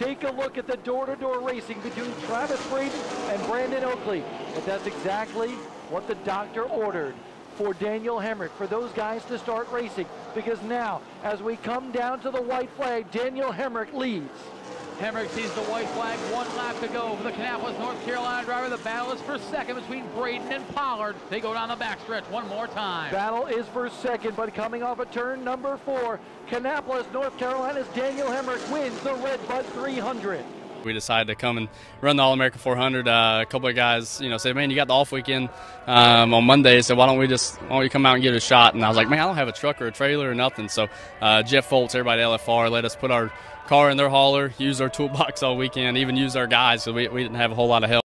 take a look at the door-to-door racing between Travis Braden and Brandon Oakley. But that's exactly what the doctor ordered for Daniel Hemric, for those guys to start racing. Because now, as we come down to the white flag, Daniel Hemric leads. Hemric sees the white flag, 1 lap to go for the Kannapolis, North Carolina driver. The battle is for second between Braden and Pollard. They go down the backstretch one more time. Battle is for second, but coming off of turn number 4, Kannapolis, North Carolina's Daniel Hemric wins the Red Bud 300. We decided to come and run the All-America 400. A couple of guys, said, man, you got the off weekend on Monday, so why don't you come out and give it a shot? And I was like, man, I don't have a truck or a trailer or nothing. So Jeff Foltz, everybody at LFR, let us put our car in their hauler, use our toolbox all weekend, even use our guys, so we didn't have a whole lot of help.